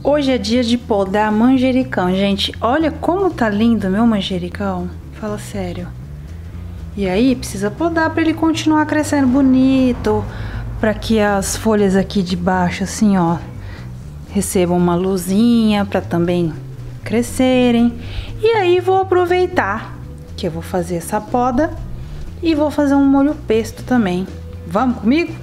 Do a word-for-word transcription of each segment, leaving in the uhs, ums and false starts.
Hoje é dia de podar manjericão, gente. Olha como tá lindo meu manjericão. Fala sério. E aí, precisa podar para ele continuar crescendo bonito, para que as folhas aqui de baixo, assim, ó, recebam uma luzinha para também crescerem. E aí, vou aproveitar que eu vou fazer essa poda e vou fazer um molho pesto também. Vamos comigo?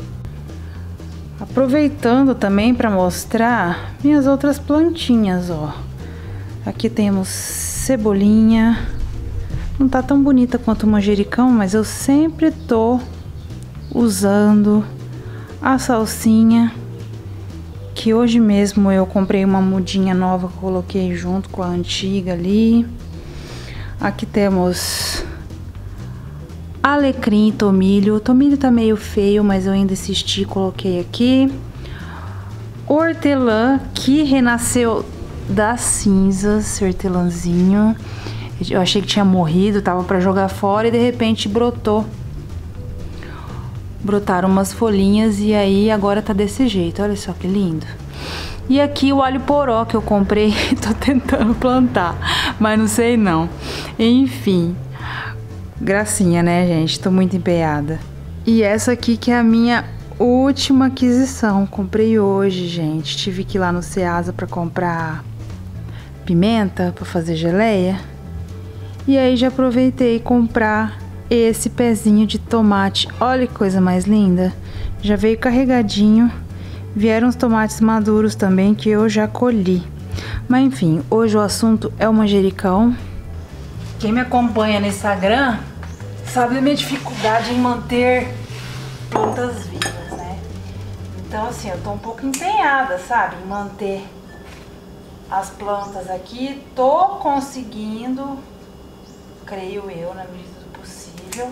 Aproveitando também para mostrar minhas outras plantinhas, ó. Aqui temos cebolinha. Não tá tão bonita quanto o manjericão, mas eu sempre tô usando a salsinha, que hoje mesmo eu comprei uma mudinha nova que eu coloquei junto com a antiga ali. Aqui temos alecrim e tomilho. O tomilho tá meio feio, mas eu ainda insisti, coloquei aqui. Hortelã, que renasceu das cinzas, hortelãzinho. Eu achei que tinha morrido, tava pra jogar fora e de repente brotou. Brotaram umas folhinhas e aí agora tá desse jeito, olha só que lindo. E aqui o alho poró que eu comprei, tô tentando plantar, mas não sei não. Enfim, gracinha, né, gente? Tô muito empenhada. E essa aqui que é a minha última aquisição, comprei hoje, gente. Tive que ir lá no Ceasa pra comprar pimenta pra fazer geleia. E aí já aproveitei comprar esse pezinho de tomate. Olha que coisa mais linda. Já veio carregadinho. Vieram os tomates maduros também que eu já colhi. Mas enfim, hoje o assunto é o manjericão. Quem me acompanha no Instagram sabe a minha dificuldade em manter plantas vivas, né? Então assim, eu tô um pouco empenhada, sabe? Em manter as plantas aqui. Tô conseguindo, creio eu, na medida do possível.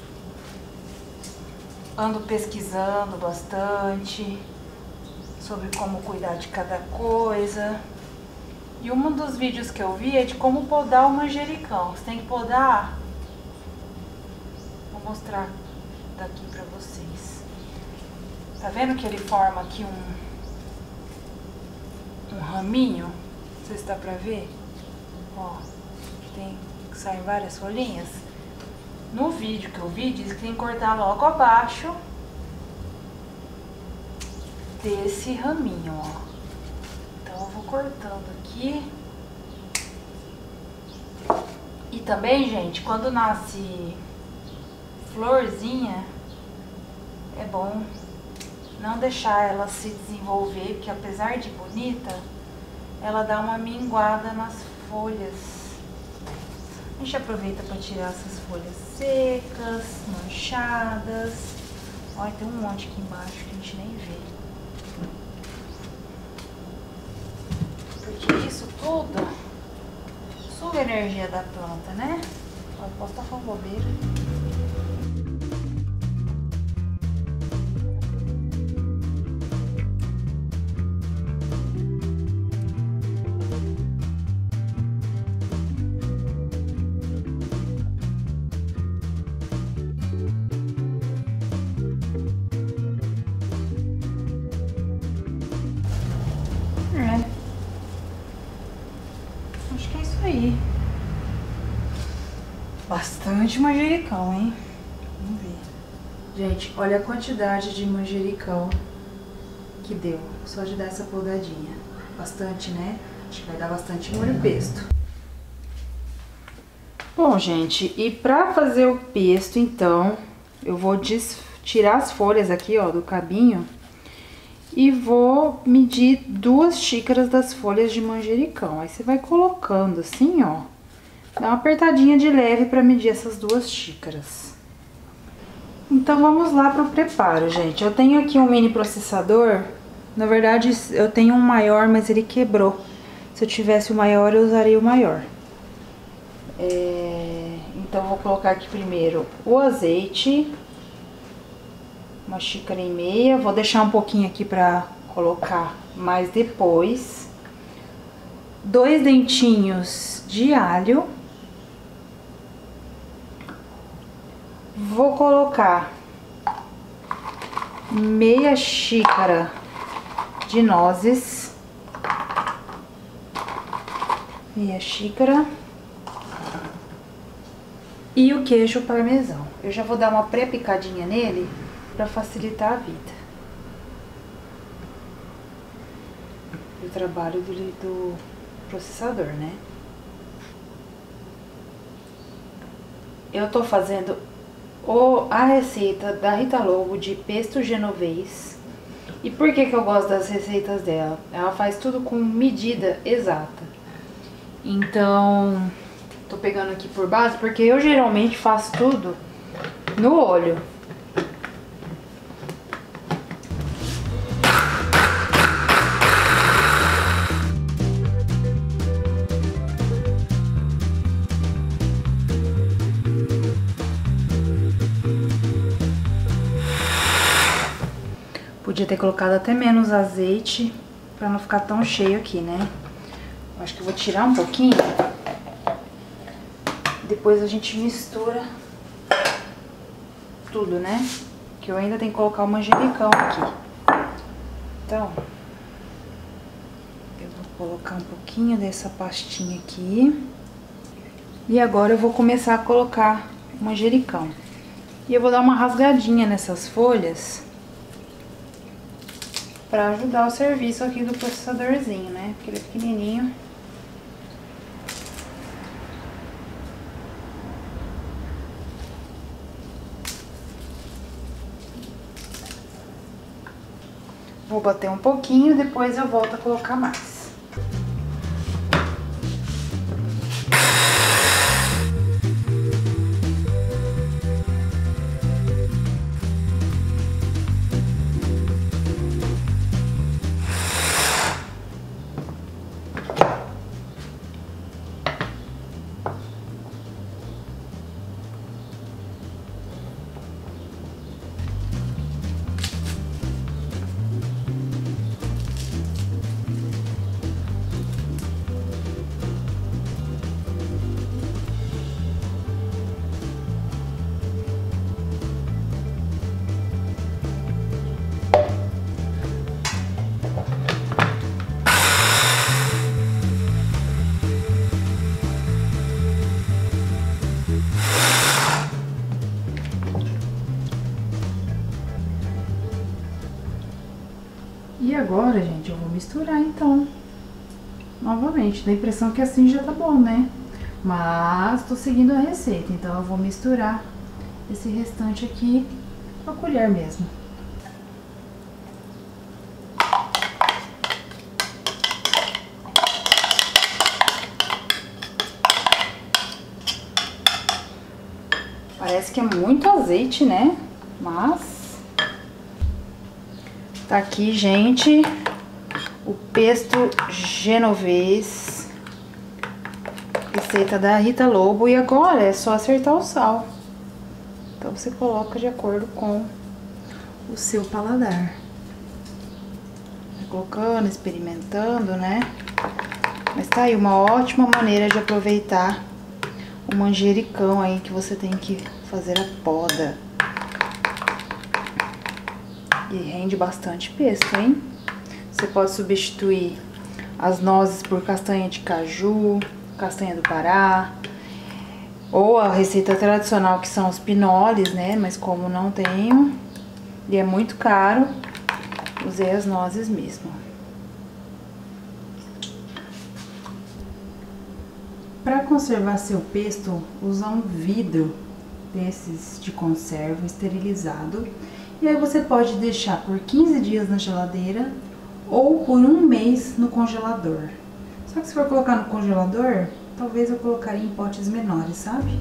Ando pesquisando bastante sobre como cuidar de cada coisa. E um dos vídeos que eu vi é de como podar o manjericão. Você tem que podar. Vou mostrar daqui pra vocês. Tá vendo que ele forma aqui um, um raminho? Não sei se dá pra ver. Ó, tem... saem várias folhinhas. No vídeo que eu vi, diz que tem que cortar logo abaixo desse raminho, ó. Então eu vou cortando aqui. E também, gente, quando nasce florzinha, é bom não deixar ela se desenvolver, porque apesar de bonita, ela dá uma minguada nas folhas. A gente aproveita para tirar essas folhas secas, manchadas. Olha, tem um monte aqui embaixo que a gente nem vê. Porque isso tudo suga a energia da planta, né? Eu posso estar falando bobeira. Acho que é isso aí. Bastante manjericão, hein? Vamos ver. Gente, olha a quantidade de manjericão que deu. Só de dar essa podadinha. Bastante, né? Acho que vai dar bastante molho pesto. Bom, gente, e pra fazer o pesto, então, eu vou tirar as folhas aqui, ó, do cabinho. E vou medir duas xícaras das folhas de manjericão. Aí você vai colocando assim, ó. Dá uma apertadinha de leve pra medir essas duas xícaras. Então vamos lá pro preparo, gente. Eu tenho aqui um mini processador. Na verdade, eu tenho um maior, mas ele quebrou. Se eu tivesse o maior, eu usaria o maior. É... Então eu vou colocar aqui primeiro o azeite. Uma xícara e meia. Vou deixar um pouquinho aqui pra colocar mais depois. Dois dentinhos de alho. Vou colocar meia xícara de nozes. meia xícara. E o queijo parmesão. Eu já vou dar uma pré-picadinha nele para facilitar a vida. O trabalho do, do processador, né? Eu tô fazendo o, a receita da Rita Lobo de pesto genovês. E por que que eu gosto das receitas dela? Ela faz tudo com medida exata. Então, tô pegando aqui por base, porque eu geralmente faço tudo no olho. Podia ter colocado até menos azeite pra não ficar tão cheio aqui, né? Eu acho que eu vou tirar um pouquinho. Depois a gente mistura tudo, né? Que eu ainda tenho que colocar o manjericão aqui. Então, eu vou colocar um pouquinho dessa pastinha aqui. E agora eu vou começar a colocar o manjericão. E eu vou dar uma rasgadinha nessas folhas pra ajudar o serviço aqui do processadorzinho, né? Porque ele é pequenininho. Vou bater um pouquinho, depois eu volto a colocar mais. E agora, gente, eu vou misturar, então, novamente. Dá a impressão que assim já tá bom, né? Mas tô seguindo a receita, então eu vou misturar esse restante aqui com a colher mesmo. Parece que é muito azeite, né? Mas tá aqui, gente, o pesto genovês, receita da Rita Lobo. E agora é só acertar o sal. Então você coloca de acordo com o seu paladar. Vai colocando, experimentando, né? Mas tá aí uma ótima maneira de aproveitar o manjericão aí que você tem que fazer a poda. E rende bastante pesto, hein? Você pode substituir as nozes por castanha de caju, castanha do Pará, ou a receita tradicional que são os pinoles, né? Mas como não tenho e é muito caro, usei as nozes mesmo. Para conservar seu pesto, usa um vidro desses de conserva esterilizado. E aí você pode deixar por quinze dias na geladeira ou por um mês no congelador. Só que se for colocar no congelador, talvez eu colocaria em potes menores, sabe?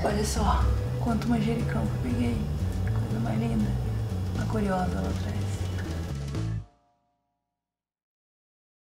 Olha só quanto manjericão que eu peguei. Coisa mais linda. Uma curiosa lá atrás.